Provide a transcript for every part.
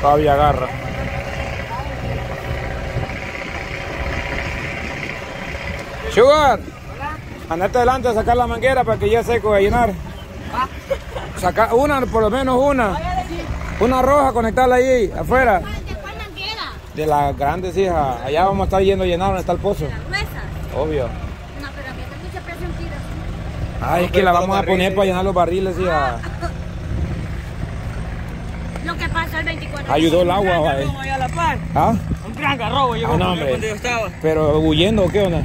Todavía agarra. Sugar, andate adelante a sacar la manguera para que ya seco a llenar. Saca una, por lo menos una. Una roja, conectarla ahí afuera. ¿De cuál manguera? De las grandes, hija. Allá vamos a estar yendo a llenar donde está el pozo. ¿Las gruesas? Obvio. No, pero aquí está mucha presión tira. Ay, es que la vamos a poner para llenar los barriles, hija. Lo que pasó el 24. Ayudó el agua, vale. ¿Ah? Un gran garrobo llegó no, hombre. donde yo estaba. Pero huyendo, ¿o qué onda?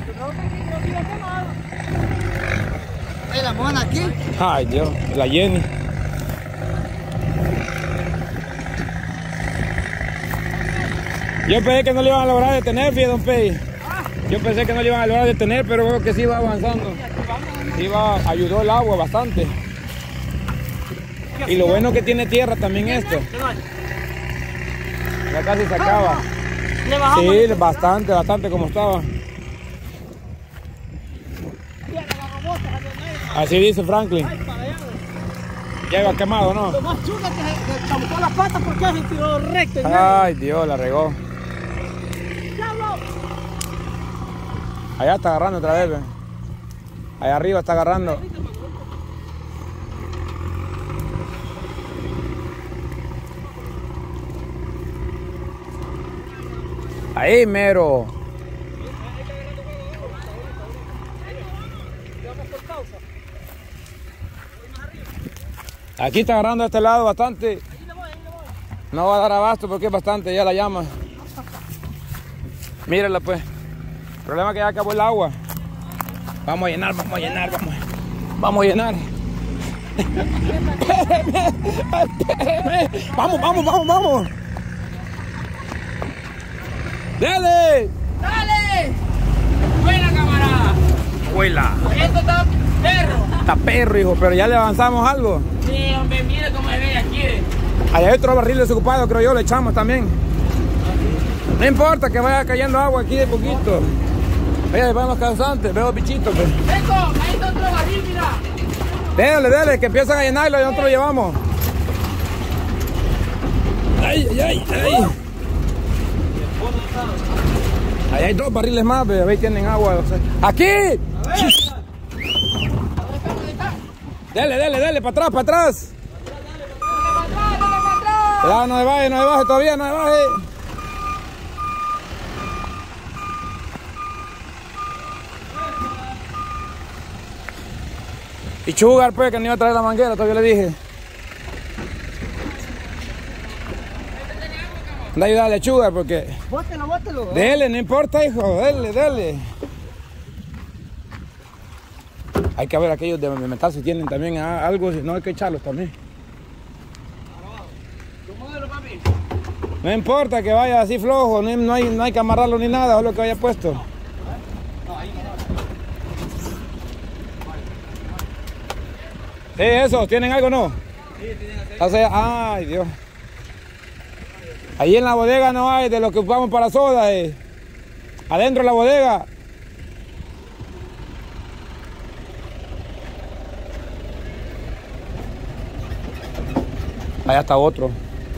¿Hay la mona aquí? Ay, Dios, la Jenny. Yo pensé que no le iban a lograr detener, fíjate, don Pei. Yo pensé que no le iban a lograr detener, pero veo que sí va avanzando. Ayudó el agua bastante. Y lo bueno que tiene tierra también esto. Ya casi se acaba. Sí, bastante como estaba. Así dice Franklin. Ya iba quemado, ¿no? Lo más chulo que se camufló las patas porque se tiró recto. Ay, Dios, la regó. Allá está agarrando otra vez, ve. Allá arriba está agarrando. Ahí, mero. Aquí está agarrando a este lado bastante. No va a dar abasto porque es bastante ya la llama. Mírenla pues. El problema es que ya acabó el agua. Vamos a llenar. Vamos a llenar. Espéreme. Vamos. ¡Dale! ¡Dale! ¡Buena, camarada! ¡Huela! Esto está perro. Está perro, hijo, pero ya le avanzamos algo. Sí, hombre, mire cómo se ve aquí. Allá hay otro barril desocupado, creo yo, le echamos también. No importa que vaya cayendo agua aquí de poquito. Ahí van los cansantes, veo bichitos. Pues. ¡Esto! ¡Ahí está otro barril, mira! Dale, que empiezan a llenarlo y nosotros lo llevamos. ¡Ay! Ahí hay dos barriles más, ve, ahí tienen agua. O sea. ¡Aquí! Dale, para atrás. Cuidado, no se baje todavía, no se baje. Y Sugar, pues, que no iba a traer la manguera, todavía le dije. Anda a ayudarle a Sugar, porque... Bótelo. Dele, no importa, hijo, dele. Hay que ver aquellos de metal si tienen también algo, si no hay que echarlos también. No importa que vaya así flojo, no hay que amarrarlo ni nada, o lo que vaya puesto. Sí, eso, ¿tienen algo o no? Sí, tienen aceite. Ay, Dios. Ahí en la bodega no hay de lo que ocupamos para soda. Adentro de la bodega. Allá está otro.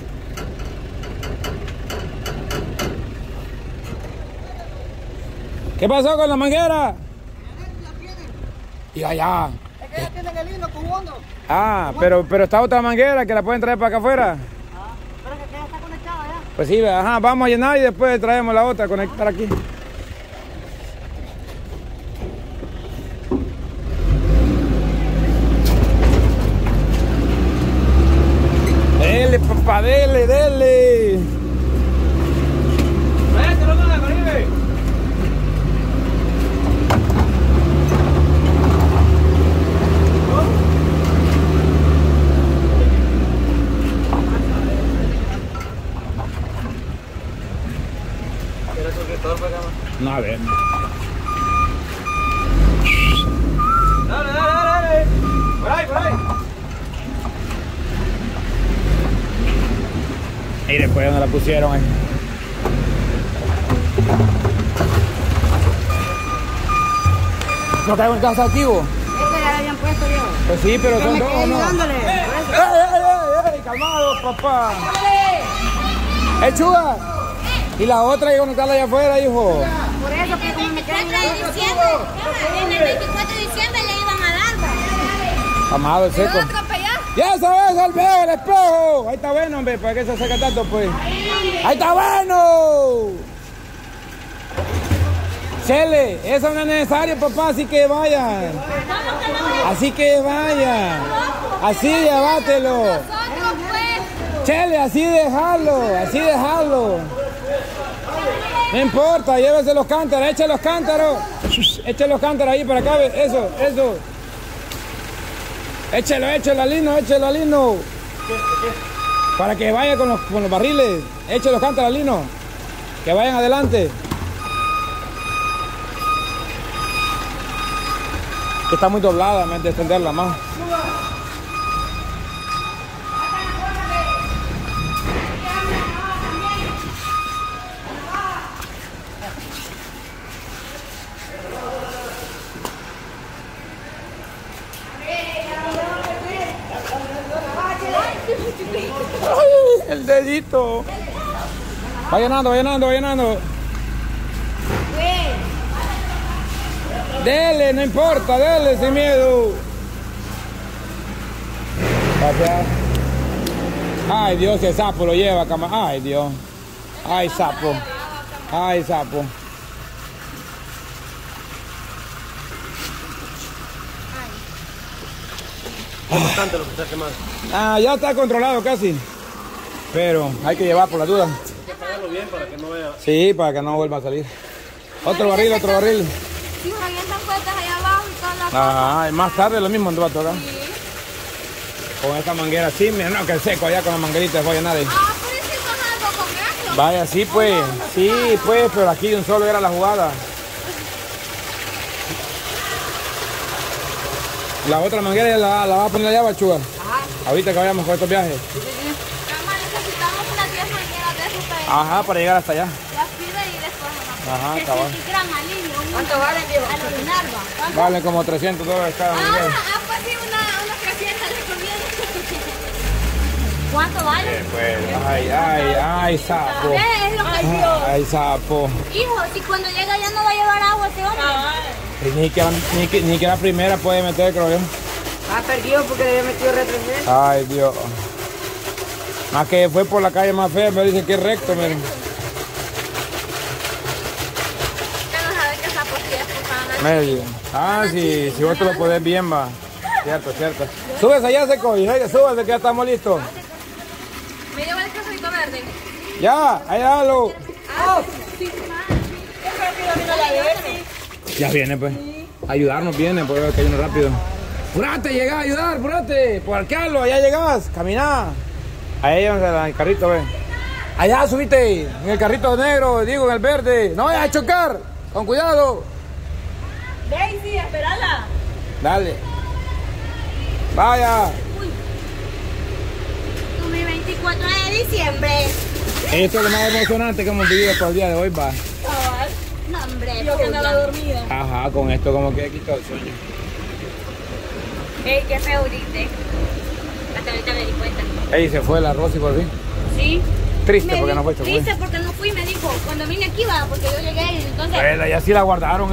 ¿Qué pasó con la manguera? Y allá. Es que ya tienen el hilo con hondo. Ah, pero está otra manguera que la pueden traer para acá afuera. Pero que ya está conectada ya. Pues sí, ajá, vamos a llenar y después traemos la otra a conectar aquí. Dele, papá, dele. ¡Vete, loco de Caribe! No, a ver. Dale. Por ahí. Y después donde la pusieron ahí. ¿No traigo en casa aquí vos? Este ya lo habían puesto yo. Pues sí, pero son dos, ¿no? Dándole. ¡Ey! Calmado, papá. Chuga. Y la otra hay que conectarla allá afuera, hijo. Por eso que como me quedan mirando. En el 24 de diciembre le iban a dar. Amado el seco. ¡Ya sabes, Alfredo, el espejo! Ahí está bueno, hombre, ¿para qué se seca tanto, pues? ¡Ahí está bueno! Chele, eso no es necesario, papá, así que vayan. Así que vayan. Así, llévatelo. Chele, así dejarlo. No importa, llévese los cántaros, eche los cántaros. Eche los cántaros ahí para acá, eso. Échelo al lino. Para que vaya con los barriles. Eche los cántaros al lino. Que vayan adelante. Que está muy doblada, me han de extenderla más. Ay, el dedito. Va llenando. Dele, no importa, dele sin miedo. Gracias. Ay, Dios, el sapo lo lleva, cama. Ay, Dios. Ay, sapo. Es bastante lo que está quemando. Ya está controlado casi. Pero hay que llevar por la duda. Hay que pagarlo bien para que no vaya. Sí, para que no vuelva a salir. Otro barril. Sí, revientan puertas allá abajo y todas las Ajá, más tarde lo mismo andaba acá. Sí. Con esta manguera así, mira, no, que el seco allá con la manguerita voy a llenar ahí. Por eso hicimos algo con eso. Vaya, sí pues, pero aquí de un solo era la jugada. La otra manguera ya la va a poner allá, Bachuga. Ajá. Ahorita que vayamos con estos viajes. Cama, necesitamos unas 10 mangueras de esos Para llegar hasta allá. las pide y después Ajá, cabal. ¿Cuánto valen, viejo? A los Narva. Vale como $300 cada manguera. Pues sí, unas 300 les conviene. ¿Cuánto vale? Pues, ay, sapo. Es lo que yo. Ay, sapo. Hijo, si cuando llega ya no va a llevar agua ese hombre. Ni que la primera puede meter, creo yo. Perdido porque le había metido retroceso. Ay, Dios. Más que fue por la calle más fea, me dicen que es recto, miren. Medio. Si vos te lo podés bien, va. Cierto. Súbese allá, seco, y súbese que ya estamos listos. Me lleva el quesito verde. Ya, allá lo. Ya viene, pues. Ayudarnos viene, pues que hay uno rápido. ¡Apurate, llega a ayudar, apurate! ¡Por arquearlo, allá llegás! ¡Caminá! Ahí llévanse el carrito, ve. Allá subite, en el carrito negro, digo, en el verde. ¡No vayas a chocar! ¡Con cuidado! Daisy, esperala. Dale. Vaya. Mi 24 de diciembre. Esto es lo más emocionante que hemos vivido por el día de hoy, va. No, hombre. Yo que andaba dormida. Ajá, con esto como que he quitado el sueño. Ey, qué feo grité. Hasta ahorita me di cuenta. Ey, se fue la Rosy por fin. Sí. Triste porque no fue. Triste porque no fui, me dijo. Cuando vine aquí va, porque yo llegué y entonces. Bueno, ya sí la guardaron,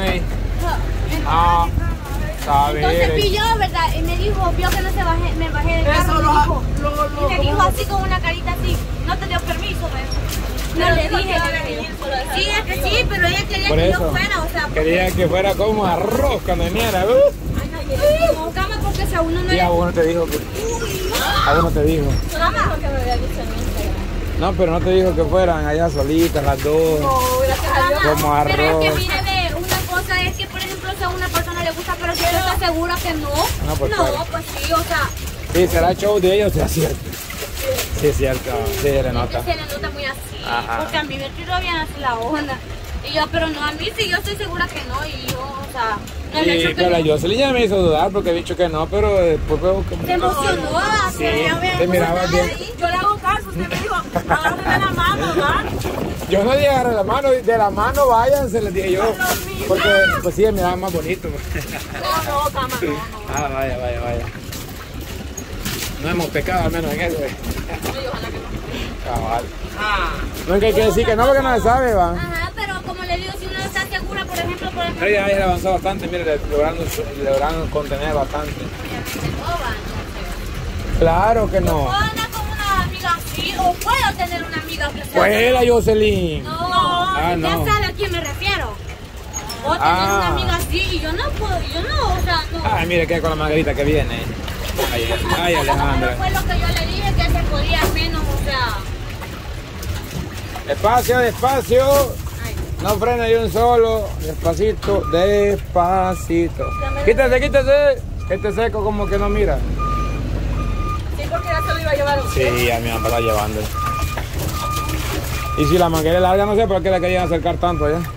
¿sabes? Entonces fui yo, ¿verdad? Y me dijo, vio que no se bajé, me bajé del carro. Y me dijo así con una carita así, no te dio permiso, ¿ves? No le dije. Sí, es que sí, pero ella quería Por que eso, yo fuera, o sea. quería que fuera como arroz cuando viniera. No, cama, porque si a uno no Sí, a uno te dijo que. A uno te dijo. Cama. No, pero no te dijo que fueran allá solitas las dos. Como arroz. Pero es que mire, ve, una cosa es que, por ejemplo, si a una persona le gusta, pero si ella está segura que no. Pues claro. Pues sí, o sea. Sí, será show de ellos, será cierto. Sí, es cierto. Sí, se le nota. Se le nota muy así. Ajá. Porque a mí me tiró bien así la onda. Y yo, pero no, a mí sí, yo estoy segura que no. Y yo, o sea. Sí, pero yo se ya me hizo dudar porque he dicho que no, pero después veo como. Se emocionó, sí, te miraba bien. Yo le hago caso, usted me dijo, agárrame la mano, ¿va? Yo no dije agarrar la mano, de la mano váyanse, les dije yo. Porque pues sí, me miraba más bonito. No, cama, no. Vaya. No hemos pecado al menos en eso. Ojalá que no. Cabal. No es que hay que decir que no, porque no se sabe, va. Ajá, pero como le digo, si uno está segura, por ejemplo... Pero ya avanzó bastante, mire, lograron contener bastante. Claro que no. ¿Puedo andar con una amiga así o puedo tener una amiga que sea? Pues la Jocelyn. No, no. ya sabe a quién me refiero. O tener una amiga así y yo no puedo, o sea, no. Ay, mire que con la Margarita que viene. Ay, Alejandra. No fue lo que yo le dije, que se podía menos, o sea. Despacio, despacio. No frena ni un solo. Despacito, despacito. Quítese, quítese. Este seco como que no mira. Sí, porque ya se lo iba a llevar usted. Sí, a mi mamá está llevando. Y si la manguera es larga, no sé por qué la querían acercar tanto allá.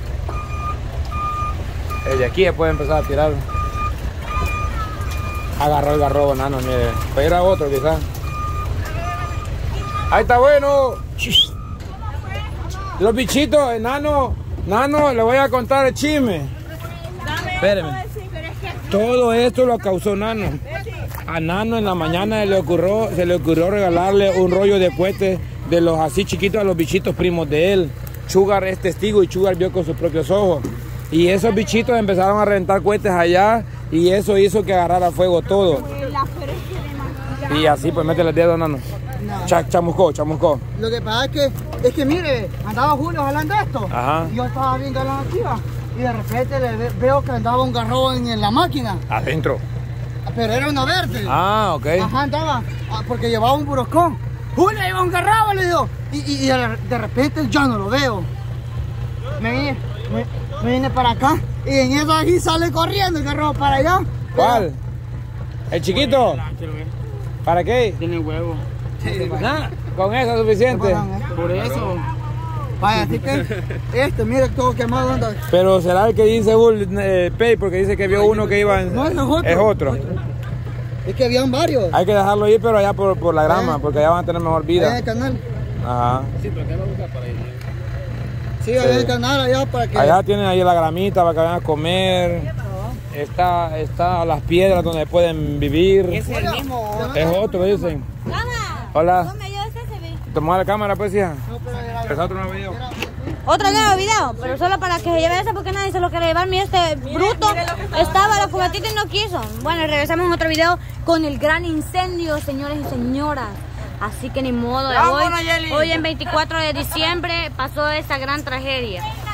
Desde aquí ya puede empezar a tirar. Agarró el garrobo, nano, mire. Puede ir a otro quizás. Ahí está bueno. Los bichitos, nano, le voy a contar el chisme. Espéreme. Todo esto lo causó Nano. A Nano en la mañana se le ocurrió regalarle un rollo de cohetes de los así chiquitos a los bichitos primos de él. Sugar es testigo y Sugar vio con sus propios ojos. Y esos bichitos empezaron a reventar cohetes allá y eso hizo que agarrara fuego todo. Y así pues métele el dedo, Nano. Chamuscó. Lo que pasa es que mire, andaba Julio jalando esto. Ajá. Y yo estaba viendo la activa y de repente veo que andaba un garrobo en la máquina. Adentro. Pero era una verde. Ah, ok. Ajá, andaba, porque llevaba un burocón. Julio, lleva un garrobo, le digo. Y de repente yo no lo veo. Me vine para acá y en eso aquí sale corriendo el garrobo para allá. ¿Cuál? ¿El chiquito? ¿Para qué? Tiene huevo. Nah, con eso es suficiente. Por eso. Vaya, así que mire todo quemado anda. Pero será el que dice Pay, porque dice que vio uno que iba en... No, es otro. Es que habían varios. Hay que dejarlo ir, pero allá por la grama, porque allá van a tener mejor Allá en vida. el canal. Ajá. Sí, pero ¿qué va a buscar para ir? Sí, allá en el canal, allá para que... Allá tienen ahí la gramita para que vayan a comer. Está las piedras donde pueden vivir. Es el mismo. Es otro, dicen. Cama. Hola. No me ayudes ese video. Tomar la cámara, pues, hija. No, pero era- Es otro nuevo video. Otro nuevo video, pero solo para que se lleve eso porque nadie se lo quiere llevar. Mira, este bruto estaba la fogatita y no quiso. Bueno, regresamos en otro video con el gran incendio, señores y señoras. Así que ni modo de hoy. Hoy en 24 de diciembre pasó esta gran tragedia.